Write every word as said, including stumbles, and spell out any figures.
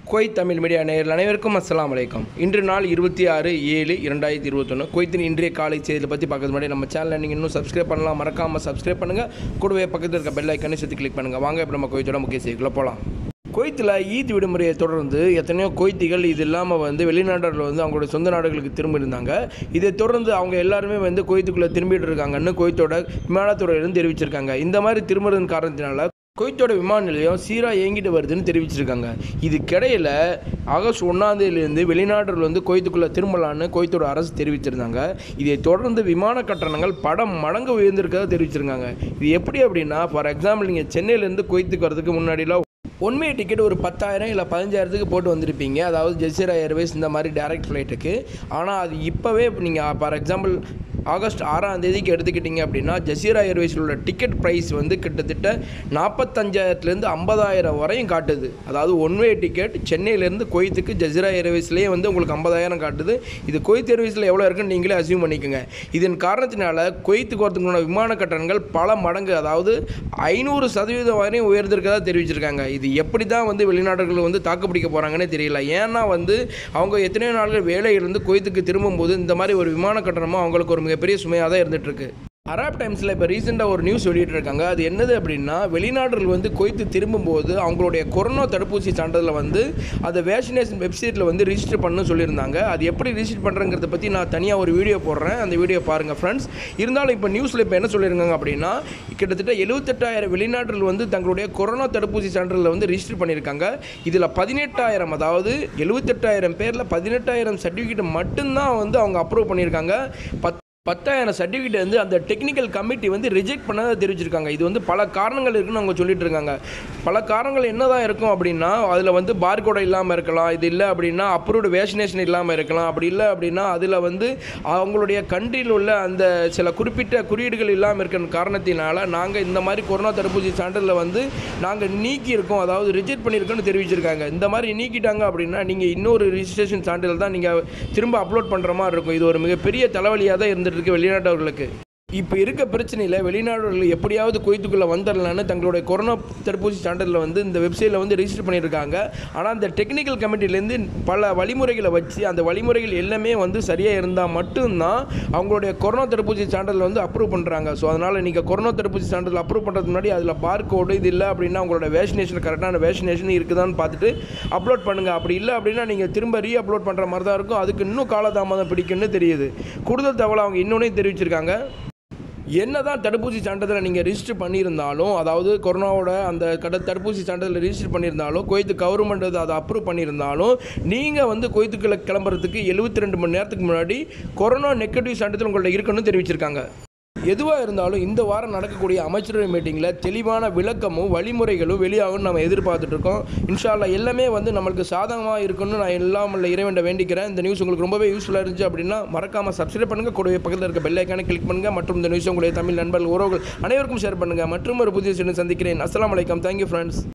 Kuwait Tamil media நேயர்கள் அனைவருக்கும் அஸ்ஸலாமு அலைக்கும். இன்று நாள் இருபத்தி ஆறு ஏழு இரண்டாயிரத்தி இருபத்தொன்று குவைத்தின் இன்றைய காலை செய்தியை பற்றி பார்க்கறது முன்னாடி நம்ம சேனலில் நீங்கள் இன்னும் சப்ஸ்கிரைப் பண்ணலாம், மறக்காமல் சப்ஸ்கிரைப் பண்ணுங்கள். கூடவே பக்கத்தில் இருக்க பெல் ஐக்கானை சேர்த்து கிளிக் பண்ணுங்கள். வாங்க இப்போ நம்ம குவைத்தோட முக்கிய செய்திக்குள்ளே போகலாம். குவைத்தில் ஈத் விடுமுறையை தொடர்ந்து எத்தனையோ குவைத்திகள் இது இல்லாமல் வந்து வெளிநாடுகளில் வந்து அவங்களுடைய சொந்த நாடுகளுக்கு திரும்பி இருந்தாங்க. இதை தொடர்ந்து அவங்க எல்லாருமே வந்து குவைத்துக்குள்ளே திரும்பிட்டு இருக்காங்கன்னு குவைத்தோட விமானத்துறையிலிருந்து தெரிவிச்சிருக்காங்க. இந்த மாதிரி திரும்புறதன் காரணத்தினால குவைத்தோட விமான நிலையம் சீராக இயங்கிட்டு வருதுன்னு தெரிவிச்சிருக்காங்க. இதுக்கிடையில் ஆகஸ்ட் ஒன்றாம் தேதியிலேருந்து வெளிநாடுகள் வந்து குவைத்துக்குள்ளே திரும்பலான்னு குவைத்தோட அரசு தெரிவிச்சிருந்தாங்க. இதை தொடர்ந்து விமான கட்டணங்கள் பல மடங்கு உயர்ந்திருக்கிறதா தெரிவிச்சிருக்காங்க. இது எப்படி அப்படின்னா, ஃபார் எக்ஸாம்பிள் நீங்கள் சென்னையிலேருந்து குவைத்துக்கு வரதுக்கு முன்னாடிலாம் ஒன்வே டிக்கெட் ஒரு பத்தாயிரம் இல்லை பதினஞ்சாயிரத்துக்கு போட்டு வந்திருப்பீங்க, அதாவது ஜெசிரா ஏர்வேஸ் இந்த மாதிரி டேரக்ட் ஃப்ளைட்டுக்கு. ஆனால் அது இப்போவே நீங்கள் ஃபார் எக்ஸாம்பிள் ஆகஸ்ட் ஆறாம் தேதிக்கு எடுத்துக்கிட்டிங்க அப்படின்னா ஜெசிரா ஏர்வேஸில் உள்ள டிக்கெட் ப்ரைஸ் வந்து கிட்டத்தட்ட நாற்பத்தஞ்சாயிரத்துலேருந்து ஐம்பதாயிரம் வரையும் காட்டுது. அதாவது ஒன்வே டிக்கெட் சென்னையிலேருந்து குவைத்துக்கு ஜெசிரா ஏர்வேஸ்லேயே வந்து உங்களுக்கு ஐம்பதாயிரம் காட்டுது. இது குவைத் ஏர்வேஸில் எவ்வளோ இருக்குன்னு நீங்களே அசியூம் பண்ணிக்கோங்க. இதன் காரணத்தினால குவைத்துக்கு வரதுக்குள்ள விமான கட்டணங்கள் பல மடங்கு, அதாவது ஐநூறு சதவீதம் வரையும் உயர்ந்திருக்கதா தெரிவிச்சிருக்காங்க. இது எப்படி தான் வந்து வெளிநாடுகள் வந்து தாக்குப்பிடிக்க போகிறாங்கன்னே தெரியல. ஏன்னா வந்து அவங்க எத்தனையோ நாட்கள் வேலையிலிருந்து குவைத்துக்கு திரும்பும்போது இந்த மாதிரி ஒரு விமான கட்டணமும் அவங்களுக்கு ஒரு மிகப்பெரிய சுமையாக தான் இருந்துகிட்ருக்கு. அராப் டைம்ஸில் இப்போ ரீசெண்டாக ஒரு நியூஸ் வெளியிட்டிருக்காங்க. அது என்னது அப்படின்னா, வெளிநாடுகள் வந்து குவைத்து திரும்பும்போது அவங்களுடைய கொரோனா தடுப்பூசி சான்றிதழை வந்து அதை வேக்சினேஷன் வெப்சைட்டில் வந்து ரிஜிஸ்டர் பண்ணணும்னு சொல்லியிருந்தாங்க. அது எப்படி ரிஜிஸ்டர் பண்ணுறங்கிறத பற்றி நான் தனியாக ஒரு வீடியோ போடுறேன், அந்த வீடியோ பாருங்கள் ஃப்ரெண்ட்ஸ். இருந்தாலும் இப்போ நியூஸில் இப்போ என்ன சொல்லியிருக்காங்க அப்படின்னா, கிட்டத்தட்ட எழுபத்தெட்டாயிரம் வெளிநாடுகள் வந்து தங்களுடைய கொரோனா தடுப்பூசி சான்றிதழை வந்து ரிஜிஸ்டர் பண்ணியிருக்காங்க. இதில் பதினெட்டாயிரம், அதாவது எழுபத்தெட்டாயிரம் பேரில் பதினெட்டாயிரம் சர்டிஃபிகேட் மட்டும்தான் வந்து அவங்க அப்ரூவ் பண்ணியிருக்காங்க. பத் பத்தாயிரம் சர்டிஃபிகேட் வந்து அந்த டெக்னிக்கல் கமிட்டி வந்து ரிஜெக்ட் பண்ணதை தெரிவிச்சிருக்காங்க. இது வந்து பல காரணங்கள் இருக்குன்னு அவங்க சொல்லிட்டு இருக்காங்க. பல காரணங்கள் என்னதான் இருக்கும் அப்படின்னா, அதில் வந்து பார்கோடை இல்லாமல் இருக்கலாம், இது இல்லை அப்படின்னா அப்ரூவ்டு வேக்சினேஷன் இல்லாமல் இருக்கலாம், அப்படி இல்லை அப்படின்னா அதில் வந்து அவங்களுடைய கண்ட்ரியில் உள்ள அந்த சில குறிப்பிட்ட குறியீடுகள் இல்லாமல் இருக்கிற காரணத்தினால நாங்கள் இந்த மாதிரி கொரோனா தடுப்பூசி சான்றிதழில் வந்து நாங்கள் நீக்கி இருக்கோம், அதாவது ரிஜெக்ட் பண்ணியிருக்கோன்னு தெரிவிச்சிருக்காங்க. இந்த மாதிரி நீக்கிட்டாங்க அப்படின்னா நீங்கள் இன்னொரு ரிஜிஸ்ட்ரேஷன் சான்றிதழ் தான் நீங்கள் திரும்ப அப்லோட் பண்ணுற மாதிரி இருக்கும். இது ஒரு மிகப்பெரிய தலைவலியாக தான் இருந்துட்டு இருக்கு வெளிநாட்டவர்களுக்கு. இப்போ இருக்க பிரச்சனையில் வெளிநாடுகள் எப்படியாவது குவைத்துக்குள்ளே வந்துடலான்னு தங்களுடைய கொரோனா தடுப்பூசி சான்றிதழில் வந்து இந்த வெப்சைட்டில் வந்து ரிஜிஸ்டர் பண்ணியிருக்காங்க. ஆனால் அந்த டெக்னிக்கல் கமிட்டிலேருந்து பல வழிமுறைகளை வச்சு அந்த வழிமுறைகள் எல்லாமே வந்து சரியாக இருந்தால் மட்டும்தான் அவங்களுடைய கொரோனா தடுப்பூசி சான்றிதழ் வந்து அப்ரூவ் பண்ணுறாங்க. ஸோ அதனால் நீங்கள் கொரோனா தடுப்பூசி சான்றிதழ் அப்ரூவ் பண்ணுறதுக்கு முன்னாடி அதில் பார்கோடு இது இல்லை அப்படின்னா உங்களோட வேக்சினேஷன் கரெக்டான வேக்சினேஷன் இருக்குதான்னு பார்த்துட்டு அப்லோட் பண்ணுங்கள். அப்படி இல்லை அப்படின்னா நீங்கள் திரும்ப ரீ அப்லோட் பண்ணுற மாதிரி தான் இருக்கும். அதுக்கு இன்னும் காலதாமதம் பிடிக்குன்னு தெரியுது. கூடுதல் தகவல் அவங்க இன்னொன்னே தெரிவிச்சிருக்காங்க. என்ன தான் தடுப்பூசி சான்றிதழை நீங்கள் ரிஜிஸ்டர் பண்ணியிருந்தாலும், அதாவது கொரோனாவோட அந்த கட தடுப்பூசி சான்றிதழை ரிஜிஸ்டர் பண்ணியிருந்தாலும், குவைத்து கவர்மெண்ட் அதை அப்ரூவ் பண்ணியிருந்தாலும், நீங்கள் வந்து குவைத்துக்குள்ளே கிளம்புறதுக்கு எழுபத்தி ரெண்டு மணி நேரத்துக்கு முன்னாடி கொரோனா நெகட்டிவ் சான்றிதழ் உங்கள்ட்ட இருக்குன்னு தெரிவிச்சிருக்காங்க. எதுவாக இருந்தாலும் இந்த வாரம் நடக்கக்கூடிய அமைச்சரவை மீட்டிங்கில் தெளிவான விளக்கமும் வழிமுறைகளும் வெளியாகும் நம்ம எதிர்பார்த்துட்ருக்கோம். இன்ஷா அல்லாஹ் எல்லாமே வந்து நம்மளுக்கு சாதகமாக இருக்குன்னு நான் எல்லாம் உள்ள இறைவனை வேண்டிக்கிறேன். இந்த நியூஸ் உங்களுக்கு ரொம்பவே யூஸ்ஃபுல்லாக இருந்துச்சு அப்படின்னா மறக்காமல் சப்ஸ்கிரைப் பண்ணுங்கள். கூடவே பக்கத்தில் இருக்க பெல் ஐக்கானை கிளிக் பண்ணுங்கள். மற்றும் இந்த நியூஸ் உங்களுடைய தமிழ் நண்பர்கள் உறவுகள் அனைவருக்கும் ஷேர் பண்ணுங்கள். மற்றும் ஒரு புதிய செய்தியுடன் சந்திக்கிறேன். அஸ்ஸலாமு அலைக்கும். Thank you friends.